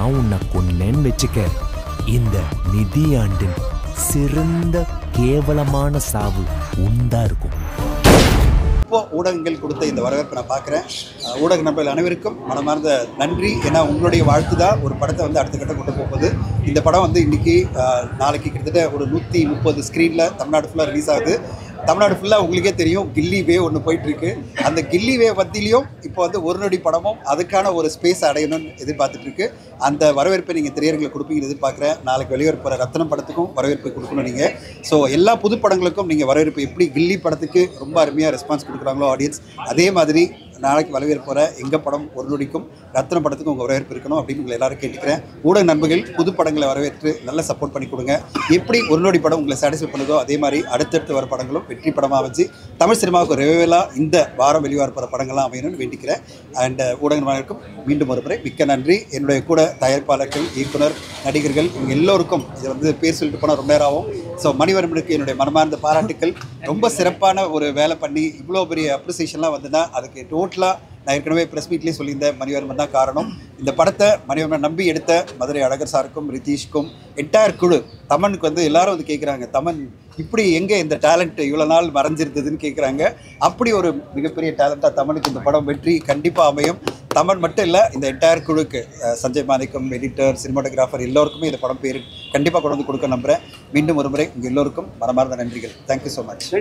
நான் உன்னை கொன்னேன்னு வச்சுக்க, இந்த நிதியாண்டின் சிறந்த கேவலமான சாவு உண்டா இருக்கும். இப்போ ஊடகங்கள் கொடுத்த இந்த வரவேற்பை நான் பார்க்குறேன். ஊடக நண்பர்கள் அனைவருக்கும் மனமார்ந்த நன்றி. ஏன்னா உங்களுடைய வாழ்த்து தான் ஒரு படத்தை வந்து அடுத்த கட்டம் கொண்டு போகுது. இந்த படம் வந்து இன்றைக்கி நாளைக்கு கிட்டத்தட்ட ஒரு 130 ஸ்க்ரீனில் தமிழ்நாடு ஃபுல்லாக ரிலீஸ் ஆகுது. தமிழ்நாடு ஃபுல்லாக உங்களுக்கே தெரியும் கில்லி வே ஒன்று போயிட்டுருக்கு. அந்த கில்லி வே பற்றிலையும் இப்போ வந்து ஒரு நொடி படமும் அதுக்கான ஒரு ஸ்பேஸ் அடையணும்னு எதிர்பார்த்துட்ருக்கு. அந்த வரவேற்பை நீங்கள் திரையரங்கில் கொடுப்பீங்கன்னு எதிர்பார்க்குறேன். நாளைக்கு வெளிவரப்போகிற ரத்னம் படத்துக்கும் வரவேற்பை கொடுக்கணும் நீங்கள். ஸோ எல்லா புது படங்களுக்கும் நீங்கள் வரவேற்பு எப்படி கில்லி படத்துக்கு ரொம்ப அருமையாக ரெஸ்பான்ஸ் கொடுக்குறாங்களோ ஆடியன்ஸ், அதே மாதிரி நாளைக்கு வரவேற்போகிற எங்கள் படம் ஒரு நொடிக்கும் ரத்னம் படத்துக்கும் உங்கள் வரவேற்பு இருக்கணும் அப்படின்னு உங்களை எல்லாரும் கேட்டுக்கிறேன். ஊடக நண்பர்கள் புது படங்களை வரவேற்று நல்லா சப்போர்ட் பண்ணி கொடுங்க. எப்படி ஒரு நொடி படம் உங்களை சாட்டிஸ்ஃபை பண்ணுதோ அதே மாதிரி அடுத்தடுத்து வர படங்களும் வெற்றி படமாக வச்சு தமிழ் சினிமாவுக்கு ரிவைவலாக இந்த வாரம் வெளிவரப்போகிற படங்கள்லாம் அமையணும்னு வேண்டிக்கிறேன். அண்ட் ஊடக நண்பர்களுக்கும் மீண்டும் ஒரு முறை மிக்க நன்றி. என்னுடைய கூட தயாரிப்பாளர்கள், இயக்குனர், நடிகர்கள் இவங்க எல்லோருக்கும் இதை வந்து பேர் சொல்லிட்டு போனால் ரொம்ப நேரம் ஆகும். ஸோ மணிவர்மனுக்கு என்னுடைய மனமார்ந்த பாராட்டுக்கள். ரொம்ப சிறப்பான ஒரு வேலை பண்ணி இவ்வளோ பெரிய அப்ரிசியேஷன்லாம் வந்துன்னா அதுக்கு டோட்டலாக நான் ஏற்கனவே ப்ரெஸ் மீட்லேயே சொல்லியிருந்தேன், மணிவர்மன் தான் காரணம். இந்த படத்தை மணிவர்மன் நம்பி எடுத்த மதுரை அழகர் சாருக்கும் ரிதீஷ்க்கும் என்டையர் குழு, தமனுக்கு வந்து எல்லாரும் வந்து கேட்குறாங்க, தமன் இப்படி எங்கே இந்த டேலண்ட் இவ்வளோ நாள் மறைஞ்சிருந்ததுன்னு கேட்குறாங்க. அப்படி ஒரு மிகப்பெரிய டேலண்ட்டாக தமனுக்கு இந்த படம் வெற்றி கண்டிப்பாக அமையும். தமன் மட்டும் இல்லை, இந்த என்டையர் குழுக்கு சஞ்சய் மாணிக்கம், எடிட்டர், சினிமாட்டோகிராஃபர் எல்லோருக்குமே இந்த படம் பேர் கண்டிப்பாக கொண்டு வந்து கொடுக்க நம்புகிறேன். மீண்டும் ஒரு முறை உங்கள் எல்லோருக்கும் மனமார்ந்த நன்றிகள். Thank you so much.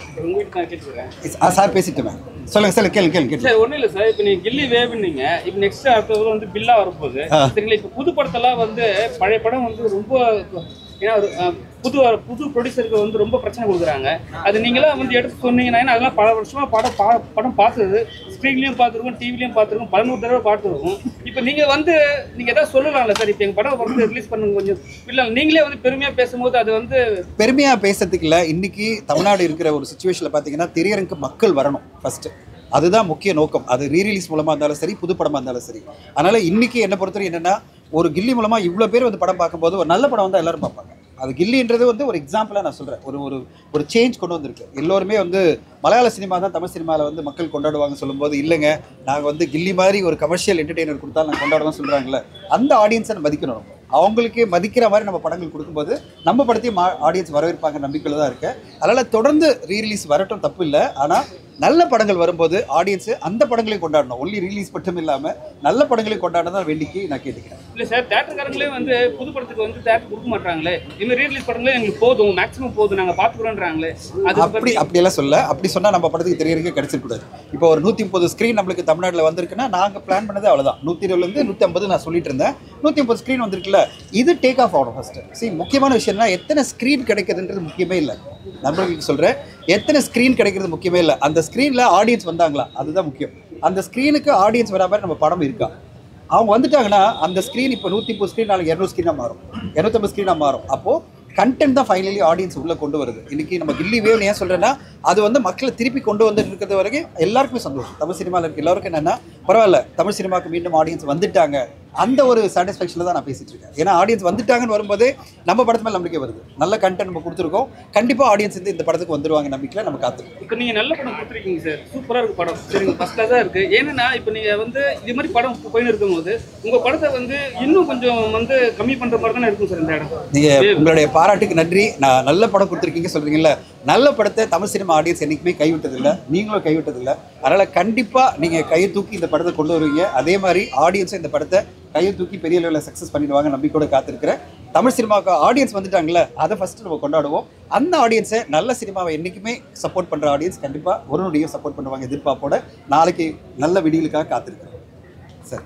சார் பேசிட்டுமே சொல்லுங்கள் சார். கேள்வி சார். ஒன்றும் இல்லை சார், இப்போ நீங்கள் கில்லி வேவுன்னீங்க, இப்போ நெக்ஸ்ட் அடுத்தது வந்து பில்லா வரப்போகுது சரிங்களா. இப்போ புது படத்தெல்லாம் வந்து பழைய படம் வந்து ரொம்ப, ஏன்னா ஒரு புது ப்ரொடியூசருக்கு வந்து ரொம்ப பிரச்சனை கொடுக்குறாங்க. அது நீங்களாம் வந்து எடுத்து சொன்னீங்கன்னா அதெல்லாம் பல வருஷமாக படம் பார்த்தது, ஸ்க்ரீன்லேயும் பார்த்துருக்கோம், டிவிலையும் பார்த்துருக்கோம், 11 தடவை பார்த்துருக்கோம். இப்போ நீங்கள் வந்து நீங்கள் எதாவது சொல்லலாம்ல சார், இப்போ எங்கள் படம் வந்து ரிலீஸ் பண்ணுங்க கொஞ்சம். இல்லை நீங்களே வந்து பெருமையாக பேசும்போது அது வந்து பெருமையாக பேசுறதுக்கு இல்லை. இன்றைக்கி தமிழ்நாடு இருக்கிற ஒரு சுச்சுவேஷனில் பார்த்தீங்கன்னா திரையரங்குக்கு மக்கள் வரணும் ஃபஸ்ட்டு. அதுதான் முக்கிய நோக்கம். அது ரீரிலீஸ் மூலமாக இருந்தாலும் சரி, புது படமாக இருந்தாலும் சரி. அதனால் இன்றைக்கி என்னை பொறுத்தவரை என்னென்னா, ஒரு கில்லி மூலமாக இவ்வளோ பேர் வந்து படம் பார்க்கும்போது ஒரு நல்ல படம் வந்து எல்லோரும் பார்ப்பாங்க. அது கில்லின்றது வந்து ஒரு எக்ஸாம்பிளாக நான் சொல்கிறேன். ஒரு சேஞ்ச் கொண்டு வந்திருக்கு. எல்லோருமே வந்து மலையாள சினிமா தான் தமிழ் சினிமாவில் வந்து மக்கள் கொண்டாடுவாங்க சொல்லும்போது, இல்லைங்க நாங்கள் வந்து கில்லி மாதிரி ஒரு கமர்ஷியல் என்டர்டெய்னர் கொடுத்தா நாங்கள் கொண்டாடுவோம் சொல்கிறாங்களே, அந்த ஆடியன்ஸை மதிக்கணும். அவங்களுக்கு மதிக்கிற மாதிரி நம்ம படங்கள் கொடுக்கும்போது நம்ம படத்தையும் ஆடியன்ஸ் வரவேற்பாங்க நம்பிக்கையில் தான் இருக்குது. அதனால் தொடர்ந்து ரீரிலீஸ் வரட்டும், தப்பு இல்லை. ஆனால் நல்ல படங்கள் வரும்போது ஆடியன்ஸு அந்த படங்களையும் கொண்டாடணும். ஒன்லி ரீலீஸ் மட்டும் இல்லாமல் நல்ல படங்களையும் கொண்டாட தான் வேண்டிக்கு நான் கேட்டுக்கிறேன். இல்லை சார், தேட்டருக்காரங்களே வந்து புது படத்துக்கு வந்து தேட்டர் கொடுக்க மாட்டாங்களே, இன்னும் ரீரிலீஸ் படங்களே எங்களுக்கு போதும், மேக்ஸிமம் போதும், நாங்கள் பார்த்துக்கிறோன்றாங்களே. அது அப்படியெல்லாம் சொல்ல. அப்படி சொன்னால் நம்ம படத்துக்கு தெரியறதுக்கே கிடைச்சிருக்கூடாது. இப்போ ஒரு 130 ஸ்க்ரீன் நம்மளுக்கு தமிழ்நாட்டில் வந்திருக்குன்னா நாங்கள் பிளான் பண்ணது அவ்வளோதான். 120லேருந்து 150 நான் சொல்லிட்டு இருந்தேன். 150 ஸ்க்ரீன் வந்திருக்குல்ல, இது டேக் ஆஃப் ஆகணும் ஃபஸ்ட்டு. முக்கியமான விஷயம்னா எத்தனை ஸ்க்ரீன் கிடைக்குதுன்றது முக்கியமே இல்லை. நண்பர்களுக்கு சொல்கிறேன், எத்தனை ஸ்க்ரீன் கிடைக்கிறது முக்கியமே இல்லை, அந்த ஸ்க்ரீனில் ஆடியன்ஸ் வந்தாங்களா அதுதான் முக்கியம். அந்த ஸ்க்ரீனுக்கு ஆடியன்ஸ் வரா மாதிரி நம்ம படம் இருக்கா. அவங்க வந்துட்டாங்கன்னா அந்த ஸ்க்ரீன் இப்போ 130 ஸ்க்ரீன் நாளைக்கு 200 ஸ்க்ரீனாக மாறும், 250 ஸ்க்ரீனாக மாறும். அப்போது கண்டென்ட் தான் ஃபைனலி ஆடியன்ஸ் உள்ளே கொண்டு வருது. இன்றைக்கி நம்ம கில்லி வேவ்னு ஏன் சொல்கிறேன்னா, அது வந்து மக்களை திருப்பி கொண்டு வந்துட்டு இருக்கிறது வரைக்கும் எல்லாருக்குமே சந்தோஷம். தமிழ் சினிமாவில் இருக்க எல்லாருக்கும் என்னென்னா, பரவாயில்ல தமிழ் சினிமாவுக்கு மீண்டும் ஆடியன்ஸ் வந்துட்டாங்க, அந்த ஒரு சாட்டிஸ்ஃபேக்ஷனில் தான் நான் பேசிகிட்டு இருக்கேன். ஏன்னா ஆடியன்ஸ் வந்துட்டாங்கன்னு வரும்போதே நம்ம படத்து மேலே நம்பிக்கை வருது. நல்ல கண்டென்ட் நம்ம கொடுத்துருக்கோம், கண்டிப்பாக ஆடியன்ஸ் வந்து இந்த படத்துக்கு வந்துடுவாங்க நம்பிக்கையில் நம்ம காத்துருக்கோம். இப்போ நீங்கள் நல்ல படம் கொடுத்துருக்கீங்க சார், சூப்பராக இருக்குது படம், சரிங்க, ஃபஸ்ட்டாக தான் இருக்குது. ஏன்னா இப்போ நீங்கள் வந்து இது மாதிரி படம் போயின்னு இருக்கும்போது உங்கள் படத்தை வந்து இன்னும் கொஞ்சம் வந்து கம்மி பண்ணுற மாதிரி தானே இருக்கும் சார் இந்த இடம். நீங்கள் உங்களுடைய பாராட்டுக்கு நன்றி. நான் நல்ல படம் கொடுத்துருக்கீங்க சொல்கிறீங்கல்ல, நல்ல படத்தை தமிழ் சினிமா ஆடியன்ஸ் என்றைக்குமே கைவிட்டதில்லை, நீங்களும் கைவிட்டதில்லை. அதனால் கண்டிப்பாக நீங்கள் கையை தூக்கி இந்த படத்தை கொண்டு வருவீங்க. அதே மாதிரி ஆடியன்ஸும் இந்த படத்தை கையை தூக்கி பெரிய லெவலில் சக்ஸஸ் பண்ணிடுவாங்க நம்பிக்கையோட காத்திருக்கிறேன். தமிழ் சினிமாவுக்கு ஆடியன்ஸ் வந்துட்டாங்களே, அதை ஃபஸ்ட்டு நம்ம கொண்டாடுவோம். அந்த ஆடியன்ஸை நல்ல சினிமாவை என்றைக்குமே சப்போர்ட் பண்ணுற ஆடியன்ஸ் கண்டிப்பாக ஒரு நொடியும் சப்போர்ட் பண்ணுவாங்க எதிர்பார்ப்போட. நாளைக்கு நல்ல விடியலுக்காக காத்திருக்கிறேன் சார்.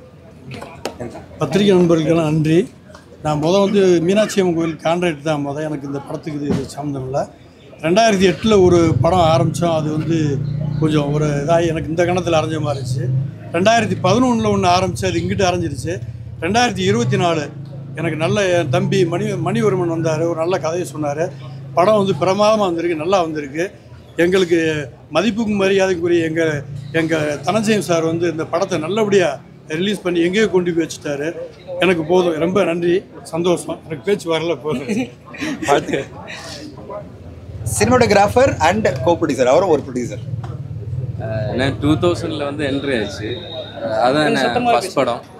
பத்திரிகை நண்பர்களுக்கெல்லாம் நன்றி. நான் வந்து மீனாட்சி அம்மன் கோயில் கான்ட்ராக்ட் தான் எனக்கு இந்த படத்துக்கு இது சம்மந்தம் இல்லை. 2008 ஒரு படம் ஆரம்பித்தோம், அது வந்து கொஞ்சம் ஒரு இதாக எனக்கு இந்த கணத்தில் அரைஞ்ச மாதிரி இருந்துச்சு. 2011 ஒன்று ஆரம்பித்து அது இங்கிட்டு அரைஞ்சிருச்சு. 2024 எனக்கு நல்ல என் தம்பி மணிவர்மன் வந்தார், ஒரு நல்ல கதையை சொன்னார். படம் வந்து பிரமாதமாக வந்திருக்கு, நல்லா வந்திருக்கு. எங்களுக்கு மதிப்புக்கும் மரியாதைக்குரிய எங்கள் தனஞ்சயம் சார் வந்து இந்த படத்தை நல்லபடியாக ரிலீஸ் பண்ணி எங்கேயோ கொண்டு போய் வச்சுட்டாரு. எனக்கு போதும், ரொம்ப நன்றி, சந்தோஷம். எனக்கு பேச்சு வரல, போதும். சினிமாட்டோகிராஃபர் அண்ட் கோ ப்ரொடியூசர், அவரும் ஒரு ப்ரொடியூசர். நான் 2000 வந்து என்ட்ரி ஆயிடுச்சு. அதான் ஃபர்ஸ்ட் படம்.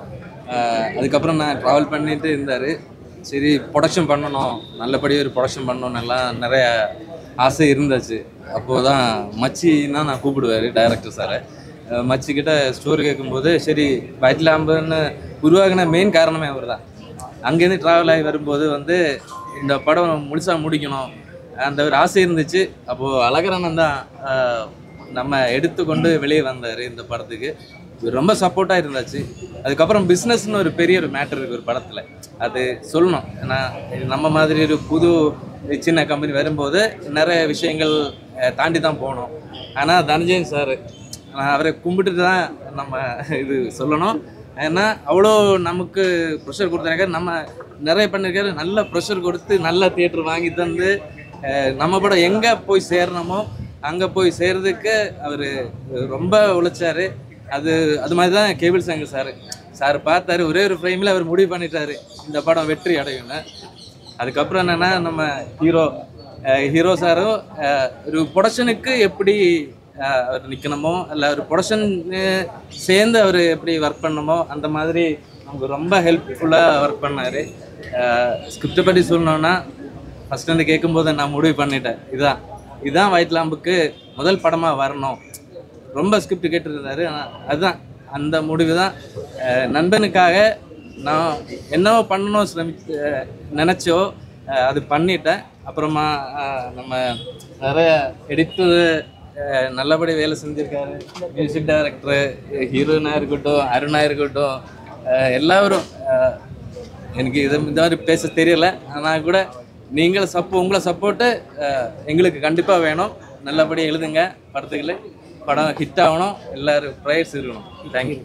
அதுக்கப்புறம் நான் ட்ராவல் பண்ணிட்டு இருந்தார். சரி ப்ரொடக்ஷன் பண்ணணும், நல்லபடியாக ஒரு ப்ரொடக்ஷன் பண்ணணும், எல்லாம் நிறைய ஆசை இருந்துச்சு. அப்போது தான் மச்சின்னா நான் கூப்பிடுவார் டைரக்டர் சாரை. மச்சிக்கிட்ட ஸ்டோரி கேட்கும்போது சரி ஒயிட் லேம்புன்னு உருவாகின மெயின் காரணமே அவர் தான். அங்கேருந்து ட்ராவல் ஆகி வரும்போது வந்து இந்த படம் முழுசாக முடிக்கணும் அந்த ஒரு ஆசை இருந்துச்சு. அப்போது அழகரண்ணன் தான் நம்ம எடுத்துக்கொண்டு வெளியே வந்தார் இந்த படத்துக்கு. ரொம்ப சப்போர்ட்டாக இருந்தாச்சு. அதுக்கப்புறம் பிஸ்னஸ்னு ஒரு பெரிய ஒரு மேட்டர் இருக்குது ஒரு படத்தில், அது சொல்லணும். ஏன்னா நம்ம மாதிரி ஒரு புது சின்ன கம்பெனி வரும்போது நிறைய விஷயங்கள் தாண்டி தான் போகணும். ஆனால் தனஞ்சயன் சார், நான் அவரை கும்பிட்டுட்டு தான் நம்ம இது சொல்லணும். ஏன்னா அவ்வளோ நமக்கு ப்ரெஷர் கொடுத்துருக்காரு, நம்ம நிறைய பண்ணியிருக்காரு. நல்ல ப்ரெஷர் கொடுத்து நல்ல தியேட்டர் வாங்கி தந்து நம்ம படம் எங்கே போய் சேரணுமோ அங்கே போய் சேர்றதுக்கு அவர் ரொம்ப உழைச்சார். அது மாதிரி தான் கேபிள் சங்கர் சார் பார்த்தாரு, ஒரே ஒரு ஃப்ரேமில் அவர் முடிவு பண்ணிட்டாரு இந்த படம் வெற்றி அடையும்னு. அதுக்கப்புறம் என்னென்னா நம்ம ஹீரோ சாரும் ஒரு ப்ரொடக்ஷனுக்கு எப்படி அவர் நிற்கணுமோ இல்லை ஒரு ப்ரொடக்ஷன் சேர்ந்து அவர் எப்படி ஒர்க் பண்ணணுமோ அந்த மாதிரி நமக்கு ரொம்ப ஹெல்ப்ஃபுல்லாக ஒர்க் பண்ணார். ஸ்கிரிப்டை பற்றி சொல்லணுன்னா ஃபஸ்ட்டு வந்து கேட்கும்போது நான் முடிவு பண்ணிட்டேன், இதுதான் ஒயிட் லேம்புக்கு முதல் படமாக வரணும். ரொம்ப ஸ்கிரிப்ட் கேட்டுருந்தாரு. அதுதான் அந்த முடிவு தான். நண்பனுக்காக நான் என்னவோ பண்ணணும் நினச்சோ அது பண்ணிட்டேன். அப்புறமா நம்ம நிறைய எடிட்டரு நல்லபடி வேலை செஞ்சுருக்காரு. மியூசிக் டைரக்டரு, ஹீரோயினாக இருக்கட்டும், அருணாக இருக்கட்டும், எல்லாரும் எனக்கு இந்த மாதிரி பேச தெரியலை. ஆனால் கூட உங்களை சப்போர்ட்டு எங்களுக்கு கண்டிப்பாக வேணும். நல்லபடியாக எழுதுங்க படத்துக்களை, படம் ஹிட் ஆகணும், எல்லோரும் ப்ரைஸ் இருக்கணும். தேங்க்யூ.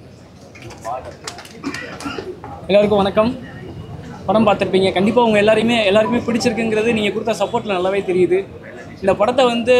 எல்லோருக்கும் வணக்கம். படம் பார்த்துருப்பீங்க, கண்டிப்பாக உங்கள் எல்லாருக்குமே பிடிச்சிருக்குங்கிறது நீங்கள் கொடுத்த சப்போர்ட்டில் நல்லாவே தெரியுது. இந்த படத்தை வந்து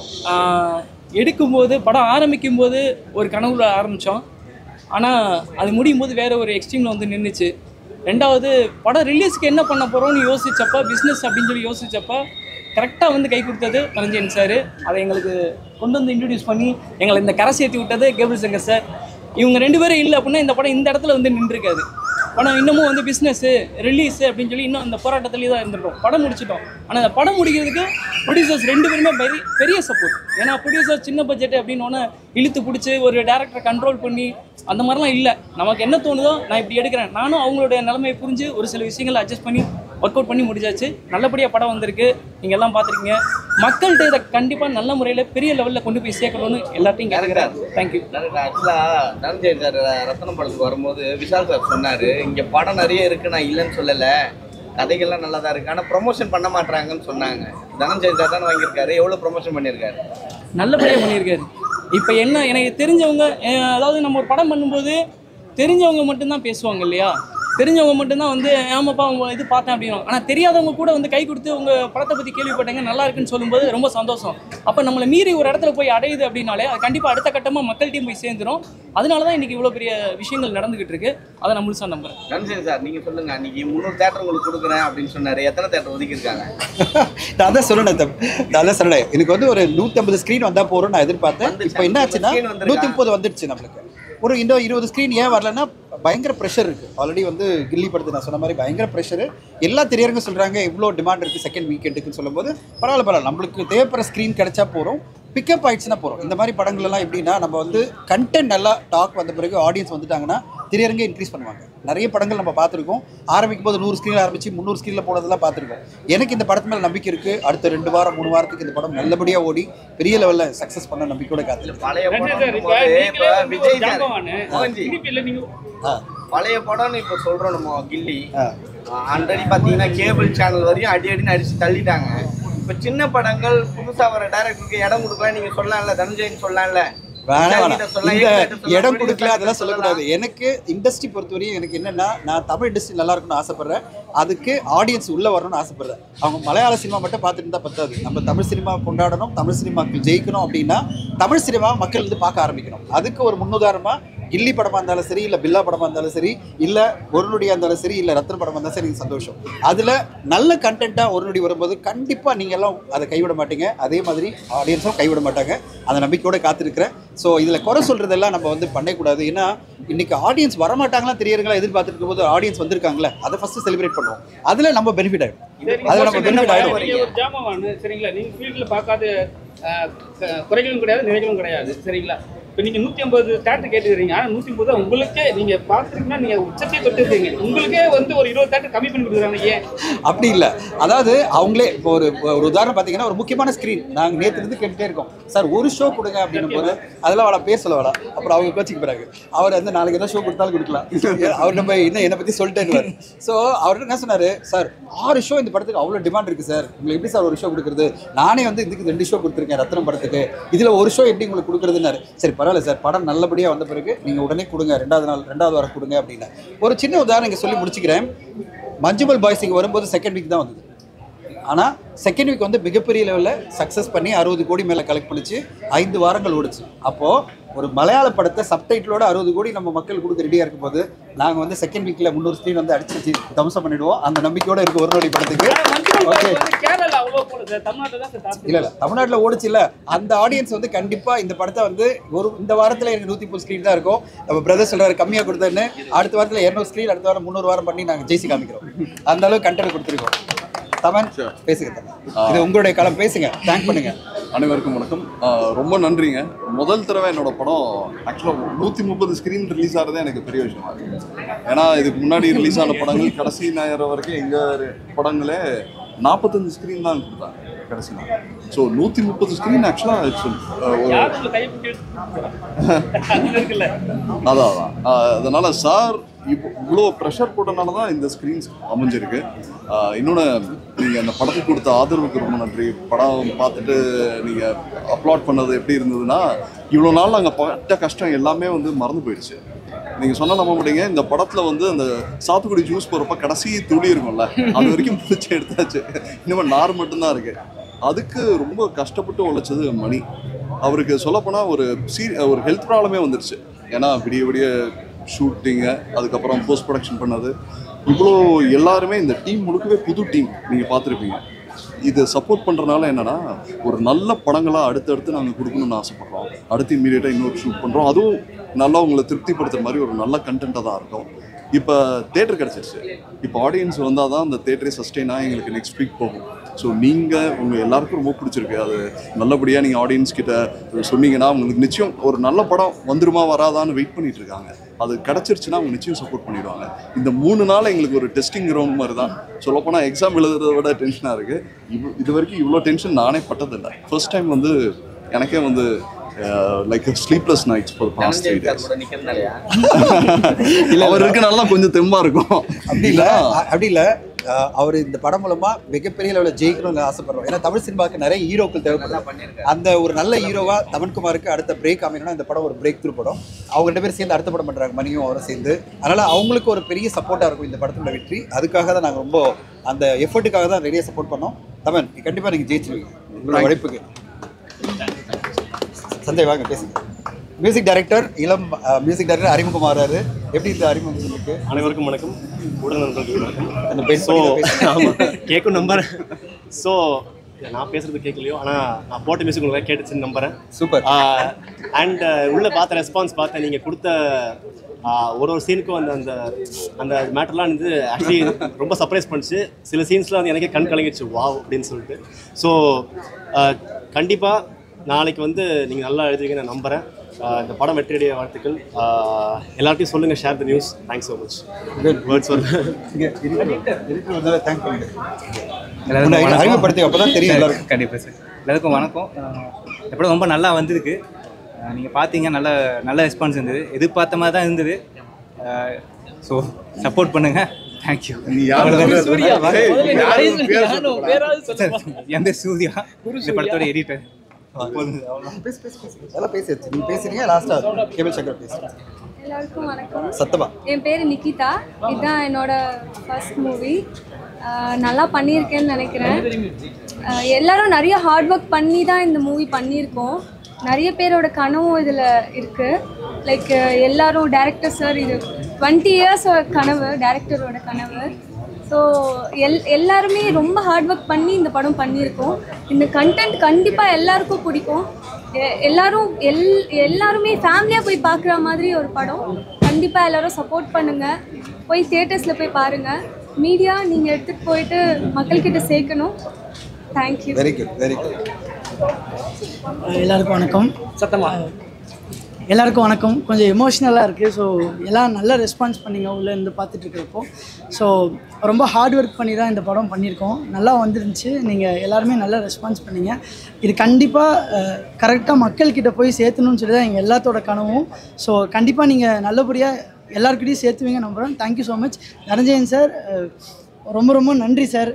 எடுக்கும்போது, படம் ஆரம்பிக்கும்போது ஒரு கனவுல ஆரம்பித்தோம். ஆனால் அது முடியும் போது வேறு ஒரு எக்ஸ்ட்ரீமில் வந்து நின்றுச்சு. ரெண்டாவது, படம் ரிலீஸ்க்கு என்ன பண்ண போகிறோம்னு யோசித்தப்போ, பிஸ்னஸ் அப்படின்னு சொல்லி யோசித்தப்போ கரெக்டாக வந்து கை கொடுத்தது தனஞ்சயன் சார். அதை எங்களுக்கு கொண்டு வந்து இன்ட்ரடியூஸ் பண்ணி எங்களை இந்த கரை சேர்த்து விட்டது கேபிள் சங்கர் சார். இவங்க 2 பேரும் இல்லை அப்படின்னா இந்த படம் இந்த இடத்துல வந்து நின்றுருக்காது. படம் இன்னமும் வந்து பிஸ்னஸ்ஸு ரிலீஸு அப்படின்னு சொல்லி இன்னும் அந்த போராட்டத்துலேயே தான் இருந்துருக்கோம். படம் முடிச்சிட்டோம். ஆனால் அந்த படம் முடிக்கிறதுக்கு ப்ரொடியூசர்ஸ் 2 பேருமே பெரிய சப்போர்ட். ஏன்னா ப்ரொடியூசர்ஸ் சின்ன பட்ஜெட்டு அப்படின்னு இழுத்து பிடிச்சி ஒரு டேரக்டரை கண்ட்ரோல் பண்ணி அந்த மாதிரிலாம் இல்லை. நமக்கு என்ன தோணுதோ நான் இப்படி எடுக்கிறேன். நானும் அவங்களுடைய நிலைமையை புரிஞ்சு ஒரு சில விஷயங்களை அட்ஜஸ்ட் பண்ணி ஒர்க் அவுட் பண்ணி முடிச்சாச்சு. நல்லபடியாக படம் வந்திருக்கு, நீங்கள் எல்லாம் பார்த்துருக்கீங்க. மக்கள்கிட்ட இதை கண்டிப்பாக நல்ல முறையில் பெரிய லெவலில் கொண்டு போய் சேர்க்கணும்னு எல்லாத்தையும் கேட்குறேன். தேங்க்யூ. ஆக்சுவலாக தனஞ்சயன் சார் ரத்தனம் படத்துக்கு வரும்போது விஷால் சார் சொன்னார், இங்கே படம் நிறைய இருக்குது, நான் இல்லைன்னு சொல்லலை, கதைகள்லாம் நல்லா தான் இருக்குது, ஆனால் ப்ரொமோஷன் பண்ண மாட்டாங்கன்னு சொன்னாங்க. தனஞ்சயன் சார் தானே வாங்கியிருக்காரு, எவ்வளோ ப்ரொமோஷன் பண்ணியிருக்காரு? நல்லபடியாக பண்ணியிருக்காரு. இப்போ என்ன, எனக்கு தெரிஞ்சவங்க, அதாவது நம்ம ஒரு படம் பண்ணும்போது தெரிஞ்சவங்க மட்டும்தான் பேசுவாங்க இல்லையா, தெரிஞ்சவங்க மட்டும்தான் வந்து ஆமாப்பா அவங்க இது பார்த்தேன் அப்படின்னா. ஆனால் தெரியாதவங்க கூட வந்து கை கொடுத்து உங்கள் படத்தை பற்றி கேள்விப்பட்டாங்க, நல்லா இருக்குன்னு சொல்லும்போது ரொம்ப சந்தோஷம். அப்போ நம்மளை மீறி ஒரு இடத்துல போய் அடையுது அப்படின்னாலே அது கண்டிப்பாக அடுத்த கட்டமாக மக்கள்கிட்டையும் போய் சேர்ந்துடும். அதனால தான் இன்றைக்கி இவ்வளோ பெரிய விஷயங்கள் நடந்துகிட்டு இருக்கு. அதை நான் முழுசாக நம்புறேன். தனஞ்சயன் சார், நீங்கள் சொல்லுங்கள், அன்றைக்கி 300 தேட்டர் உங்களுக்கு கொடுக்குறேன் அப்படின்னு சொன்னார். எத்தனை தேட்டர் ஒதுக்கியிருக்காங்க? நான் தான் சொல்லணும். எனக்கு வந்து ஒரு 150 ஸ்க்ரீன் வந்தால் போகிறோம் நான் எதிர்பார்த்தேன். இப்போ என்ன ஆச்சுன்னா 130 வந்துடுச்சு. நம்மளுக்கு ஒரு இன்னும் 20 ஸ்க்ரீன் ஏன் வரலன்னா பயங்கர ப்ரெஷர் இருக்குது. ஆல்ரெடி வந்து கில்லி படத்து நான் சொன்ன மாதிரி பயங்கர ப்ரெஷரு. எல்லா திரையரங்க சொல்கிறாங்க இவ்வளோ டிமாண்ட் இருக்குது செகண்ட் வீக்கெண்டுக்குன்னு சொல்லும்போது பரவாயில்ல, நம்மளுக்கு தேவைப்படுற ஸ்க்ரீன் கிடைச்சா போகிறோம், பிக்கப் ஆகிடுச்சுன்னா போகிறோம். இந்த மாதிரி படங்கள்லாம் எப்படின்னா நம்ம வந்து கண்டென்ட் நல்லா டாக் வந்த பிறகு ஆடியன்ஸ் வந்துட்டாங்கன்னா திரையரங்கே இன்க்ரீஸ் பண்ணுவாங்க. நிறைய படங்கள் நம்ம பார்த்துருக்கோம். ஆரம்பிக்கும் போது 100 ஸ்க்ரீனில் ஆரம்பித்து 300 ஸ்க்ரீனில் போனதெல்லாம் பார்த்துருக்கோம். எனக்கு இந்த படத்து மேலே நம்பிக்கை இருக்குது. அடுத்த 2 வாரம் 3 வாரத்துக்கு இந்த படம் நல்லபடியாக ஓடி பெரிய லெவலில் சக்ஸஸ் பண்ண நம்பிக்கையோட காத்துருக்கு. பழைய படம்னு இப்போ சொல்கிறோம் நம்ம கில்லி. ஆல்ரெடி பார்த்தீங்கன்னா கேபிள் சேனல் வரையும் அடின்னு அடித்து தள்ளிட்டாங்க. இப்போ சின்ன படங்கள் புதுசாக வர டைரக்டருக்கு இடம் கொடுக்கலாம், நீங்கள் சொல்லலாம்ல, தனஞ்சயன் சொல்லலாம்ல. இடம் கொடுக்கல அதெல்லாம் சொல்லக்கூடாது. எனக்கு இண்டஸ்ட்ரி பொறுத்தவரையும் எனக்கு என்னென்னா, நான் தமிழ் இண்டஸ்ட்ரி நல்லா இருக்கணும்னு ஆசைப்பட்றேன். அதுக்கு ஆடியன்ஸ் உள்ளே வரணும்னு ஆசைப்பட்றேன். அவங்க மலையாள சினிமா மட்டும் பார்த்துட்டு இருந்தால் பத்தாது. நம்ம தமிழ் சினிமா கொண்டாடணும், தமிழ் சினிமாக்கள் ஜெயிக்கணும் அப்படின்னா தமிழ் சினிமா மக்கள் வந்து பார்க்க ஆரம்பிக்கணும். அதுக்கு ஒரு முன்னுதாரணமாக கில்லி படமாக இருந்தாலும் சரி, இல்லை பில்லா படமாக இருந்தாலும் சரி, இல்லை ஒரு நொடியாக இருந்தாலும் சரி, இல்லை ரத்ன படமாக இருந்தாலும் சரி, சந்தோஷம். அதில் நல்ல கண்டென்ட்டாக ஒரு நொடி வரும்போது கண்டிப்பாக நீங்கள் எல்லாம் அதை கைவிட மாட்டீங்க. அதே மாதிரி ஆடியன்ஸும் கைவிட மாட்டாங்க. அந்த நம்பிக்கையோடு காத்திருக்கிறேன். ஸோ இதில் குறை சொல்கிறதெல்லாம் நம்ம வந்து பண்ணக்கூடாது. ஏன்னா இன்றைக்கி ஆடியன்ஸ் வரமாட்டாங்களா தெரியுங்களா எதிர்பார்த்துட்டு இருக்கும்போது ஆடியன்ஸ் வந்திருக்காங்களே, அதை ஃபஸ்ட்டு செலிப்ரேட் பண்ணுவோம். அதில் நம்ம பெனிஃபிட் ஆகிடும். அதில் நம்ம பெனிஃபிட் ஆகிடும். ஒரு ஜாமான் சரிங்களா, நீங்கள் ஃபீல்டில் பார்க்காத குறைகளும் கிடையாது, நிறைகளும் கிடையாது சரிங்களா. இப்போ நீங்கள் 150 தேட்டர் கேட்டுக்கிறீங்க, ஆனால் 150 உங்களுக்கே நீங்கள் பார்த்துருக்கீங்கன்னா நீங்கள் உச்சத்தையே தொட்டுருக்கீங்க. உங்களுக்கே வந்து ஒரு 20 தேட்டர் கம்மி பண்ணி கொடுக்குறாங்க. ஏன் அப்படி இல்லை, அதாவது அவங்களே இப்போ ஒரு உதாரணம் பார்த்தீங்கன்னா, ஒரு முக்கியமான ஸ்க்ரீன் நாங்கள் நேற்றுலேருந்து கேட்டுகிட்டே இருக்கோம், சார் ஒரு ஷோ கொடுங்க அப்படின்னும் போது அதெல்லாம் அவளை பேர் சொல்ல வேணாம். அப்புறம் அவங்க கோச்சிக்கு பிறகு அவர் வந்து நாளைக்கு எதாவது ஷோ கொடுத்தாலும் கொடுக்கலாம். அவர் நம்ம இன்னும் என்னை பற்றி சொல்லிட்டேன்னு. ஸோ அவர் என்ன சொன்னார், சார் 6 ஷோ இந்த படத்துக்கு அவ்வளோ டிமாண்ட் இருக்குது சார், உங்களுக்கு எப்படி சார் ஒரு ஷோ கொடுக்குறது? நானே வந்து இதுக்கு 2 ஷோ கொடுத்துருக்கேன் ரத்னம் படத்துக்கு, இதில் ஒரு ஷோ எப்படி உங்களுக்கு கொடுக்குறதுன்னாரு. சரி பரவாயில்ல சார், படம் நல்லபடியாக வந்த பிறகு நீங்கள் உடனே கொடுங்க, 2வது வாரம் கொடுங்க அப்படின்னு. ஒரு சின்ன உதாரணம் இங்கே சொல்லி முடிச்சுக்கிறேன். மஞ்சுமல் பாய்ஸ் இங்கே வரும்போது செகண்ட் வீக் தான் வந்தது. ஆனால் செகண்ட் வீக் வந்து மிகப்பெரிய லெவலில் சக்ஸஸ் பண்ணி 60 கோடி மேலே கலெக்ட் பண்ணிச்சு. 5 வாரங்கள் ஓடிச்சு. அப்போது ஒரு மலையாள படத்தை சப்டைட்டிலோட 60 கோடி நம்ம மக்கள் கொடுக்க ரெடியாக இருக்கும் போது நாங்கள் வந்து செகண்ட் வீக்கில் 300 ஸ்க்ரீன் வந்து அடிச்சு தம்சம் பண்ணிவிடுவோம். அந்த நம்பிக்கையோடு இருக்குது ஒரு நொடி படத்துக்கு. ஓகே, இல்லை தமிழ்நாட்டில் ஓடிச்சு இல்லை, அந்த ஆடியன்ஸ் வந்து கண்டிப்பாக இந்த படத்தை வந்து இந்த வாரத்தில் எனக்கு 130 ஸ்க்ரீன் தான் இருக்கும். நம்ம பிரதர் சொல்கிறாரு கம்மியாக கொடுத்தேன்னு, அடுத்த வாரத்தில் 200 ஸ்க்ரீன், அடுத்த வாரம் 300 வாரம் பண்ணி நாங்கள் ஜெயிச்சு காமிக்கிறோம். அந்த அளவுக்கு கண்டென்ட் கொடுத்துருக்கோம். தமன் பேசுங்க, தமன் இது உங்களுடைய காலம், பேசுங்க, தேங்க் பண்ணுங்க. அனைவருக்கும் வணக்கம். ரொம்ப நன்றிங்க. முதல் தடவை என்னோட படம் ஆக்சுவலாக 130 ஸ்க்ரீன் ரிலீஸ் ஆகிறதே எனக்கு பெரிய விஷயமா இருக்குது. ஏன்னா இதுக்கு முன்னாடி ரிலீஸ் ஆன படங்கள் கடைசி ஞாயிறு வரைக்கும் எங்கள் படங்களே 45 ஸ்க்ரீன் தான் கொடுத்தாங்க கடைசி நாள். ஸோ 130 ஸ்க்ரீன் ஆக்சுவலாக அதான் அதனால் சார் இப்போ இவ்வளோ ப்ரெஷர் போட்டனால தான் இந்த ஸ்க்ரீன்ஸ் அமைஞ்சிருக்கு. இன்னொன்று நீங்கள் அந்த படத்துக்கு கொடுத்த ஆதரவுக்கு ரொம்ப நன்றி. படம் பார்த்துட்டு நீங்கள் அப்லோட் பண்ணது எப்படி இருந்ததுன்னா, இவ்வளோ நாள் நாங்கள் பட்ட கஷ்டம் எல்லாமே வந்து மறந்து போயிடுச்சு. நீங்கள் சொன்னால் நம்ப மாட்டீங்க, இந்த படத்தில் வந்து அந்த சாத்துக்குடி ஜூஸ் போகிறப்ப கடைசி துளி இருக்கும்ல, அது வரைக்கும் பிடிச்சி எடுத்தாச்சு. இன்னும் நார் மட்டும்தான் இருக்குது. அதுக்கு ரொம்ப கஷ்டப்பட்டு உழைச்சது மணி. அவருக்கு சொல்லப்போனால் ஒரு ஹெல்த் ப்ராப்ளமே வந்துடுச்சு. ஏன்னா விடிய ஷூட்டிங்கு, அதுக்கப்புறம் போஸ்ட் ப்ரொடக்ஷன் பண்ணது, இவ்வளோ எல்லாருமே இந்த டீம் முழுக்கவே புது டீம். நீங்கள் பார்த்துருப்பீங்க. இது சப்போர்ட் பண்ணுறதுனால என்னென்னா, ஒரு நல்ல படங்களாக அடுத்தடுத்து நாங்கள் கொடுக்கணும்னு ஆசைப்பட்றோம். அடுத்து இம்மீடியட்டாக இன்னொரு ஷூட் பண்ணுறோம். அதுவும் நல்லா உங்களை திருப்திப்படுத்துகிற மாதிரி ஒரு நல்ல கண்டென்ட்டாக தான் இருக்கும். இப்போ தேட்டர் கிடச்சிருச்சு. இப்போ ஆடியன்ஸ் வந்தால் தான் அந்த தேட்டரே சஸ்டெயினாக எங்களுக்கு நெக்ஸ்ட் வீக் போகும். ஸோ உங்கள் எல்லாருக்கும் ரொம்ப பிடிச்சிருக்கு. அது நல்லபடியாக நீங்கள் ஆடியன்ஸ் கிட்ட சொன்னீங்கன்னா உங்களுக்கு நிச்சயம் ஒரு நல்ல படம் வந்துருமா வராதான்னு வெயிட் பண்ணிட்டு இருக்காங்க. அது கிடச்சிருச்சுன்னா அவங்க நிச்சயம் சப்போர்ட் பண்ணிடுவாங்க. இந்த 3 நாள் எங்களுக்கு ஒரு டெஸ்டிங் கிரவுண்ட் மாதிரி தான். சொல்லப்போனால் எக்ஸாம் எழுதுறத விட டென்ஷனாக இருக்குது. இது வரைக்கும் இவ்வளோ டென்ஷன் நானே பட்டதில்லை. ஃபர்ஸ்ட் டைம் வந்து எனக்கே வந்து like a sleepless nights for the past 3 days. அவர் இருக்கனால கொஞ்சம் தெம்பா இருக்கும். அப்படி இல்லை, அவர் இந்த படம் மூலமாக மிகப்பெரிய லெவலில் ஜெயிக்கணும்னு ஆசைப்படுறோம். ஏன்னா தமிழ் சினிமாவுக்கு நிறைய ஹீரோக்கள் தேவைப்படுறாங்க. அந்த ஒரு நல்ல ஹீரோவாக தமன்குமாருக்கு அடுத்த பிரேக் அமைக்கணும்னா இந்த படம் ஒரு பிரேக் த்ரூ படம். அவங்க 2 பேர் சேர்ந்து அடுத்த படம் பண்ணுறாங்க, மணியும் அவரும் சேர்ந்து. அதனால் அவங்களுக்கு ஒரு பெரிய சப்போர்ட்டாக இருக்கும் இந்த படத்தோட வெற்றி. அதுக்காக தான் நாங்கள் ரொம்ப அந்த எஃபர்ட்டுக்காக தான் நிறைய சப்போர்ட் பண்ணோம். தமன் கண்டிப்பாக நீங்கள் ஜெயிச்சிருவீங்க உங்களோட உழைப்புக்கு. சஞ்சய் வாங்க பேசுங்க. மியூசிக் டைரக்டர் மியூசிக் டைரக்டர் அறிமுகமாகிறாரு. எப்படி இந்த அறிமுகம் இருக்கு? அனைவருக்கும் வணக்கம். ஊடக நண்பர்களுக்கு வணக்கம். அந்த பெண் கேட்கும் நம்புறேன். ஸோ நான் பேசுறது கேட்கலையோ, ஆனால் நான் போட்ட மியூசிக் உங்களுக்கு கேட்டுச்சுன்னு நம்புறேன். சூப்பர். அண்ட் உள்ள பார்த்த ரெஸ்பான்ஸ் பார்த்தேன். நீங்கள் கொடுத்த ஒரு சீனுக்கும் அந்த அந்த மேட்டர்லாம் வந்து ஆக்சுவலி ரொம்ப சர்ப்ரைஸ் பண்ணிச்சு. சில சீன்ஸ்லாம் வந்து எனக்கே கண் கலங்கிடுச்சு, வாவ் அப்படின்னு சொல்லிட்டு. ஸோ கண்டிப்பாக நாளைக்கு வந்து நீங்கள் நல்லா எழுதுவீங்க நான் நம்புகிறேன். இந்த படம் வெற்றியுடைய வாழ்த்துக்கள். எல்லார்ட்டையும் சொல்லுங்கள், share the news. Thanks so much. Words அறிமுகப்படுத்தி அப்போ தான் தெரியும் எல்லாருக்கும். கண்டிப்பாக சார். எல்லாருக்கும் வணக்கம். இந்த படம் ரொம்ப நல்லா வந்திருக்கு. நீங்கள் பார்த்தீங்க, நல்ல ரெஸ்பான்ஸ் இருந்தது. எதிர்பார்த்த மாதிரி தான் இருந்தது. ஸோ சப்போர்ட் பண்ணுங்கள். தேங்க்யூ. எந்த சூர்யா இந்த படத்தோட எடிட்டர். எல்லாருக்கும் வணக்கம். சத்தமா. என் பேர் நிகிதா. இதுதான் என்னோட ஃபர்ஸ்ட் மூவி. நல்லா பண்ணியிருக்கேன்னு நினைக்கிறேன். எல்லாரும் நிறைய ஹார்ட் ஒர்க் பண்ணி தான் இந்த மூவி பண்ணியிருக்கோம். நிறைய பேரோட கனவும் இதில் இருக்குது. லைக் எல்லாரும் டேரக்டர் சார் இது 20 இயர்ஸ் கனவு, டேரக்டரோட கனவு. ஸோ எல்லாருமே ரொம்ப ஹார்ட் ஒர்க் பண்ணி இந்த படம் பண்ணியிருக்கோம். இந்த கண்டென்ட் கண்டிப்பாக எல்லாருக்கும் பிடிக்கும். எல்லாருமே ஃபேமிலியாக போய் பார்க்குற மாதிரி ஒரு படம். கண்டிப்பாக எல்லோரும் சப்போர்ட் பண்ணுங்கள், போய் தியேட்டர்ஸில் போய் பாருங்கள். மீடியா நீங்கள் எடுத்துகிட்டு போயிட்டு மக்கள்கிட்ட சேர்க்கணும். Thank you. Very good, very good. எல்லாருக்கும் வணக்கம். சத்தமாக எல்லாருக்கும் வணக்கம். கொஞ்சம் எமோஷ்னலாக இருக்குது. ஸோ எல்லாம் நல்ல ரெஸ்பான்ஸ் பண்ணிங்க உள்ளே இருந்து பார்த்துட்டு இருக்கிறப்போ. ஸோ ரொம்ப ஹார்ட் ஒர்க் பண்ணி தான் இந்த படம் பண்ணியிருக்கோம். நல்லா வந்துருந்துச்சு. நீங்கள் எல்லாருமே நல்லா ரெஸ்பான்ஸ் பண்ணிங்க. இது கண்டிப்பாக கரெக்டாக மக்கள்கிட்ட போய் சேர்த்தணும்னு சொல்லி தான் எங்கள் எல்லாத்தோட கனவும். ஸோ கண்டிப்பாக நீங்கள் நல்லபடியாக எல்லாருக்கிட்டையும் சேர்த்துவீங்க நம்புகிறேன். Thank you so much. Dhananjayan sir, ரொம்ப ரொம்ப நன்றி சார்.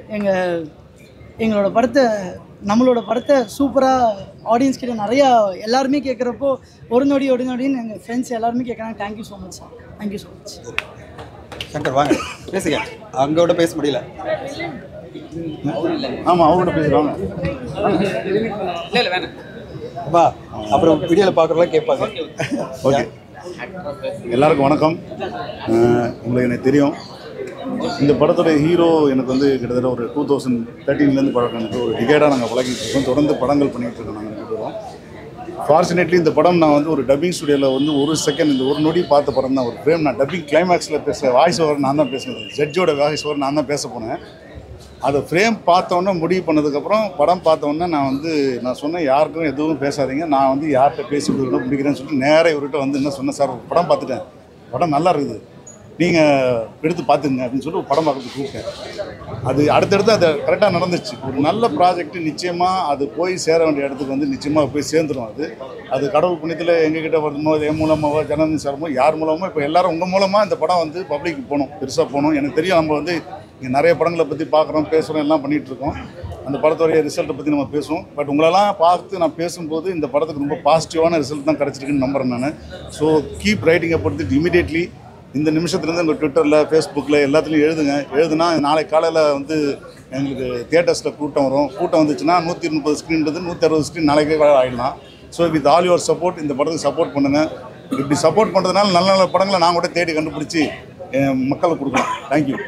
நம்மளோட படத்தை சூப்பராக ஆடியன்ஸ் கிட்ட நிறையா எல்லாருமே கேட்குறப்போ ஒரு நொடின்னு எங்கள் ஃப்ரெண்ட்ஸ் எல்லாருமே கேட்குறாங்க. Thank you so much sir. Thank you so much. Shankar வாங்க பேசுங்க. அங்கோட பேச முடியல. ஆமாம், அவரோட பேசுகிறாங்க. இல்லை வேணாம் வா, அப்புறம் வீடியோவில் பார்க்குறவங்க கேட்பாங்க. ஓகே, எல்லாருக்கும் வணக்கம். உங்களுக்கு எனக்கு தெரியும், இந்த படத்தோட ஹீரோ எனக்கு வந்து கிட்டத்தட்ட ஒரு 2013 பழக்கம். எனக்கு ஒரு டிகேடாக நாங்கள் பழகிட்டு இருக்கோம். தொடர்ந்து படங்கள் பண்ணிகிட்டு இருக்கோம் நாங்கள் 2 பேரும். ஃபார்ச்சுனேட்லி இந்த படம் நான் வந்து ஒரு டப்பிங் ஸ்டுடியோவில் வந்து ஒரு செகண்ட், இந்த ஒரு நொடி பார்த்த படம் தான். ஒரு ஃப்ரேம் நான் டப்பிங் கிளைமேக்ஸில் பேசுகிறேன். வாய்ஸ் ஓவர் நான் தான் பேசுகிறேன். ஜட்ஜோட வாய்ஸ் ஓவர் நான் தான் பேச போனேன். அதை ஃப்ரேம் பார்த்தோன்னே முடிவு பண்ணதுக்கப்புறம் படம் பார்த்தோன்னே நான் சொன்னேன், யாருக்கும் எதுவும் பேசாதீங்க, நான் வந்து யார்கிட்ட பேசி முடிக்கிறேன்னு சொல்லிட்டு நேராக இவர்கிட்ட வந்து என்ன சொன்னேன், சார் படம் பார்த்துட்டேன், படம் நல்லா இருக்குது, நீங்கள் எடுத்து பார்த்துங்க அப்படின்னு சொல்லிட்டு ஒரு படம் பார்க்கறதுக்கு கூப்பிட்டேன். அது அடுத்தடுத்து அது கரெக்டாக நடந்துச்சு. ஒரு நல்ல ப்ராஜெக்ட் நிச்சயமாக அது போய் சேர வேண்டிய இடத்துக்கு வந்து நிச்சயமாக போய் சேர்ந்துடும். அது கடவுள் புண்ணியத்தில் எங்ககிட்ட வரும்போது என் மூலமாகவோ ஜனனி சாரமோ யார் மூலமோ இப்போ எல்லோரும் உங்கள் மூலமாக இந்த படம் வந்து பப்ளிக்கு போகணும், பெருசாக போகணும். எனக்கு தெரியும், நம்ம வந்து இங்கே நிறைய படங்களை பற்றி பார்க்குறோம், பேசுகிறோம், எல்லாம் பண்ணிகிட்ருக்கோம். அந்த படத்தோடைய ரிசல்ட்டை பற்றி நம்ம பேசுவோம். பட் உங்களெல்லாம் பார்த்து நான் பேசும்போது இந்த படத்துக்கு ரொம்ப பாசிட்டிவான ரிசல்ட் தான் கிடச்சிருக்குன்னு நம்புகிறேன் நான். ஸோ கீப் ரைட்டிங்கை பொறுத்து இமீடியட்லி இந்த நிமிஷத்துலேருந்து உங்கள் ட்விட்டரில், ஃபேஸ்புக்கில் எல்லாத்துலேயும் எழுதுனா நாளைக்கு காலையில் வந்து எங்களுக்கு தியேட்டர்ஸில் கூட்டம் வரும். கூட்டம் வந்துச்சுன்னா 130 ஸ்க்ரீன்றது 160 ஸ்க்ரீன் நாளைக்கே ஆகிடலாம். So with all your support இந்த படத்துக்கு சப்போர்ட் பண்ணுங்கள். இப்படி சப்போர்ட் பண்ணுறதுனால நல்ல நல்ல படங்களை நான் கூட தேடி கண்டுபிடிச்சி மக்களுக்கு கொடுக்கலாம். தேங்க்யூ.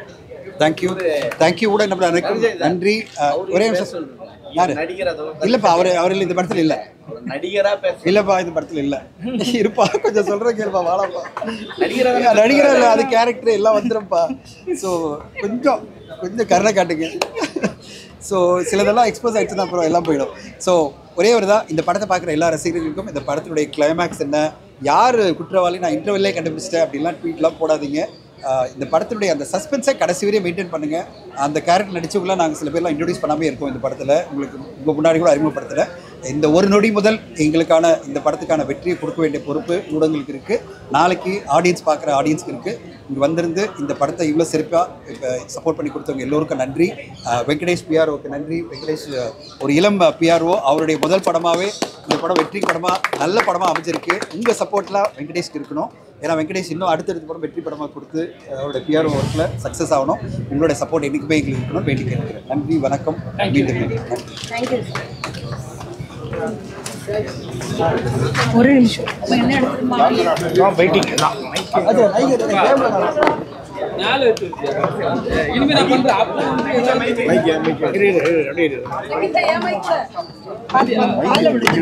தேங்க்யூ கூட நம்ம நன்றி. ஒரே நிமிஷம். யாரு இல்லைப்பா, அவர் இந்த படத்தில் இல்லை. நடிகரா இல்லைப்பா, இந்த படத்தில் இல்லை. இருப்பா, கொஞ்சம் சொல்கிறேன் கேளுப்பா. வாழப்பா, நடிகரா இல்லை, அது கேரக்டர் எல்லாம் வந்துடும்ப்பா. ஸோ கொஞ்சம் கருணை காட்டுங்க. ஸோ சிலதெல்லாம் எக்ஸ்போஸ் ஆகிடுச்சுன்னா அப்புறம் எல்லாம் போயிடும். ஸோ ஒரே ஒரு தான், இந்த படத்தை பார்க்குற எல்லா ரசிகர்களுக்கும் இந்த படத்தினுடைய கிளைமேக்ஸ் என்ன, யார் குற்றவாளி, நான் இன்டர்வெல்லே கண்டுபிடிச்சிட்டேன் அப்படின்லாம் ட்வீட்லாம் போடாதீங்க. இந்த படத்தினுடைய அந்த சஸ்பென்ஸை கடைசி வரையும் மெயின்டைன் பண்ணுங்கள். அந்த கேரக்டர் நடிச்சவங்களாம் நாங்கள் சில பேர்லாம் இன்ட்ரடியூஸ் பண்ணாமே இருக்கோம் இந்த படத்தில். உங்களுக்கு உங்கள் முன்னாடி கூட அறிமுகப்படுத்தலை. இந்த ஒரு நொடி முதல் எங்களுக்கான இந்த படத்துக்கான வெற்றியை கொடுக்க வேண்டிய பொறுப்பு ஊடகங்களுக்கு இருக்குது. நாளைக்கு ஆடியன்ஸ் பார்க்குற ஆடியன்ஸ்க்கு இருக்குது. இங்கே வந்திருந்து இந்த படத்தை இவ்வளோ சிறப்பாக இப்போ சப்போர்ட் பண்ணி கொடுத்தவங்க எல்லோருக்கும் நன்றி. வெங்கடேஷ் பிஆர்ஓக்கு நன்றி. வெங்கடேஷ் ஒரு இளம் பிஆர்ஓ, அவருடைய முதல் படமாகவே இந்த படம் வெற்றி படமாக நல்ல படமாக அமைஞ்சிருக்கு. உங்கள் சப்போர்ட்லாம் வெங்கடேஷ்க்கு இருக்கணும். ஏன்னா வெங்கடேஷ் இன்னும் அடுத்தடுத்த படம் வெற்றி படமாக கொடுத்து அவருடைய பிஆர்ஓ ஒர்க்கில் சக்ஸஸ் ஆகணும். உங்களுடைய சப்போர்ட் என்றைக்குமே எங்களுக்கு இருக்கணும் வேண்டி கேட்கிறேன். நன்றி, வணக்கம். ஒரு நிமிஷம் இனிமே நான் பண்றேன்.